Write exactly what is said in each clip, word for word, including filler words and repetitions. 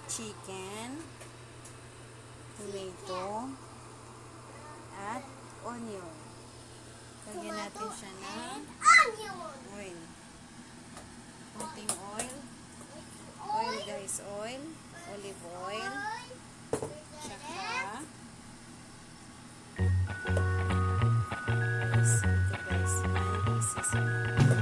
chicken, tomato, at onion. Lagyan natin siya ng oil. Konting oil. Oil guys, oil. Olive oil. Tsaka guys, ito guys, Mandi seasoning.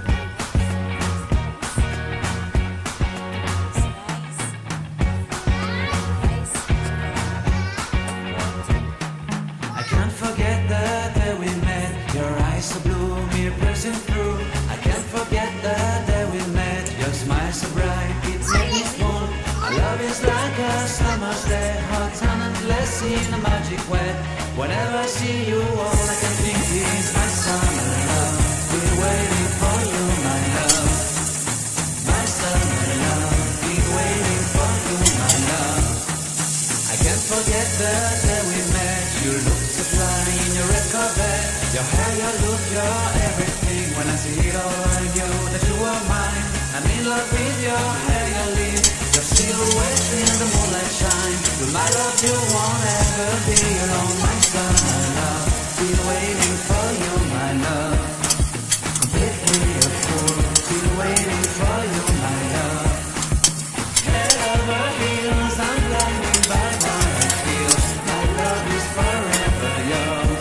So blue, me pressing through. I can't forget the day we met. Your smile so bright, it made me swoon. Our love is like a summer's day, hot and endless in a magic way. Whenever I see you, all I can think is my summer love. Been waiting for you, my love. My summer love. Been waiting for you, my love. I can't forget the day we met. You looked so fly in your red Corvette. Your hair, your look, your everything. When I see it all, I knew that you were mine. I'm in love with your hair, your lips, your silhouette in the moonlight shine. With my love, you won't ever be alone. My summer love, been waiting for you, my love. Completely a fool, been waiting for you, my love. Head over heels, I'm blinded by what I feel. My love is forever yours.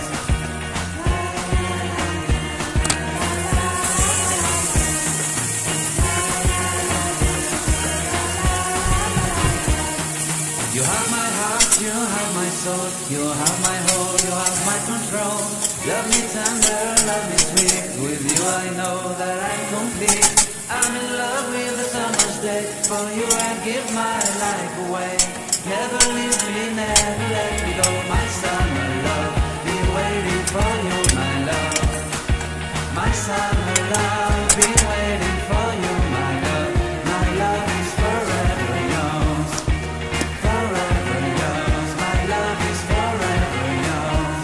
You have my heart, you have my soul, you have my whole, you have my control. Love me tender, love me sweet, with you I know that I'm complete. I'm in love with the summer's day, for you I'd give my life away. Never leave me, never let me go, my summer love. Be waiting for you, my love. My summer love, be waiting for you, my love. My love is forever yours. Forever yours, my love is forever yours.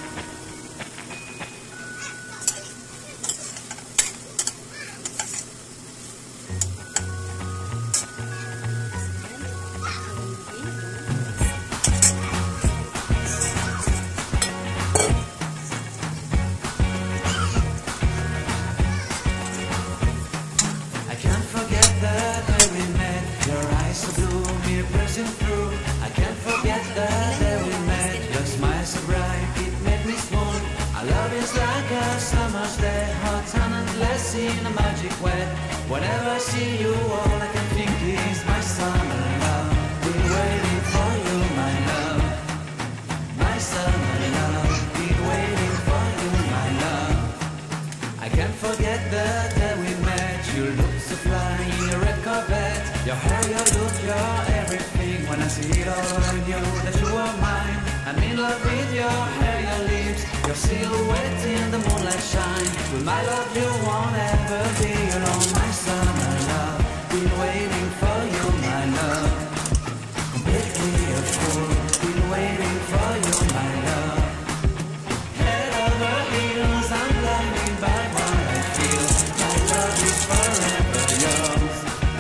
I can't forget the day we met. Your eyes so blue, me pressing through. I can't forget the day we met. Your smile so bright, it made me swoon. Our love is like a summer's day, hot and endless in a magic way. Whenever I see you, all I can think is my summer love. Been waiting for you, my love. My summer love. Been waiting for you, my love. I can't forget the day we met. You look so fly in your red Corvette. Your hair, your look, your everything. When I see it all, I knew that you were mine. I'm in love with your hair, your lips, your silhouette in the moonlight shine. With my love, you won't ever be alone. My summer love, been waiting for you, my love. Completely a fool, been waiting for you, my love. Head over heels, I'm blinded by what I feel. My love is forever yours.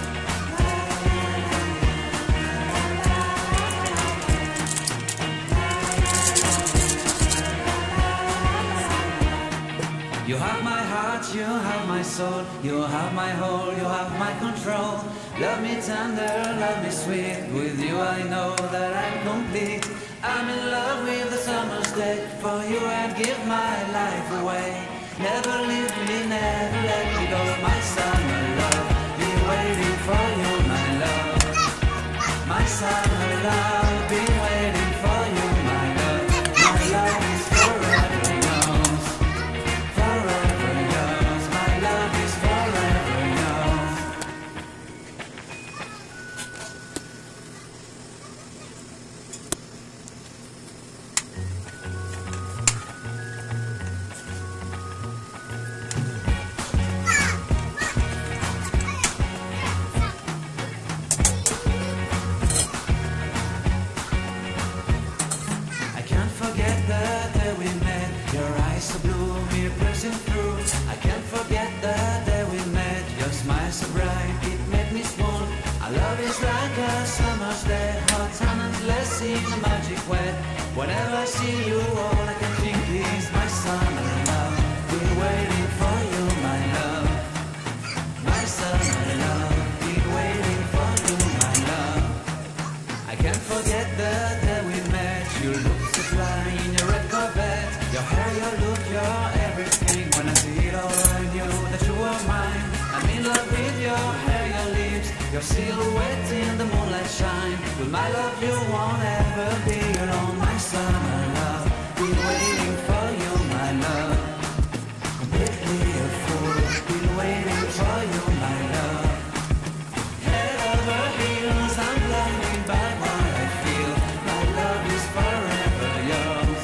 You have my heart, you have my soul, you have my whole, you have my control. Love me tender, love me sweet, with you I know that I'm complete. I'm in love with the summer's day, for you I'd give my life away. Never leave me, never let me go, my summer love. Be waiting for you, my love. My summer love, be waiting for you, my love. My love is forever yours. Forever yours, my love is forever yours. I can't forget the day we met. Your eyes so blue, me pressing through. I can't forget the day we met. Your smile so bright, it made me swoon. Our love is like a summer's day, blessing, a magic way. Whenever I see you, all I can think is my summer love. Been waiting for you, my love. My summer love. Been waiting for you, my love. I can't forget the day we met. You look so fly in your red Corvette. Your hair, your look, your everything. When I see it all, I knew that you were mine. I'm in love with your hair, your lips, your silhouette in the moonlight shine. With my love, you won't ever be alone, my summer love. Been waiting for you, my love. Make me a fool. Been waiting for you, my love. Head over heels, I'm blinded by what I feel. My love is forever yours.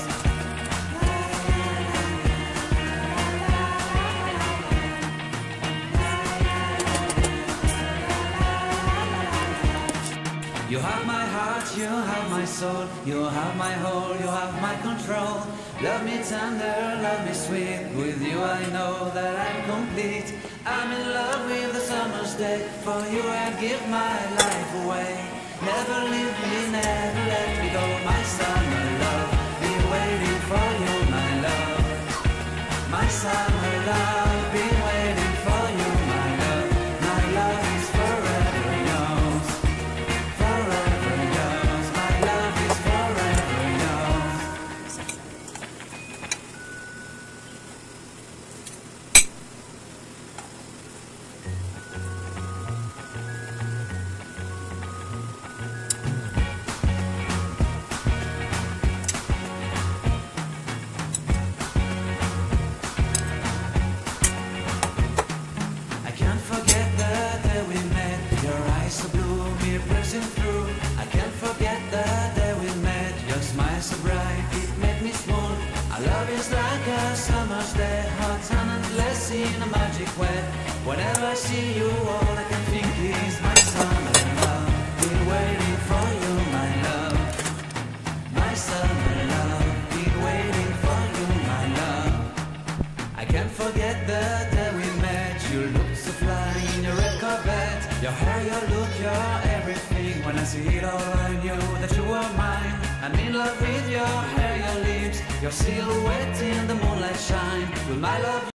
You have my heart, you have my soul, you have my whole, you have my control. Love me tender, love me sweet. With you I know that I'm complete. I'm in love with the summer's day. For you I'd give my life away. Never leave me, never let me go. My summer love, be waiting for you, my love. My summer love, be waiting for you, my love. My love is forever yours. Forever yours. My love is forever yours. I can't forget the day we met. Your eyes so blue, me pressing through. I can't forget the day we met. Your smile so bright, it made me swoon. Our love is like a summer's day, hot and endless in a magic way. Whenever I see you, all I can think is my summer love. Been waiting for you, my love. My summer love. Been waiting for you, my love. I can't forget the day we met. You look so fly in your red Corvette. Your hair, your look, your everything. When I see it all, I knew that you were mine. I'm in love with your hair, your lips, your silhouette in the moonlight shine. With my love.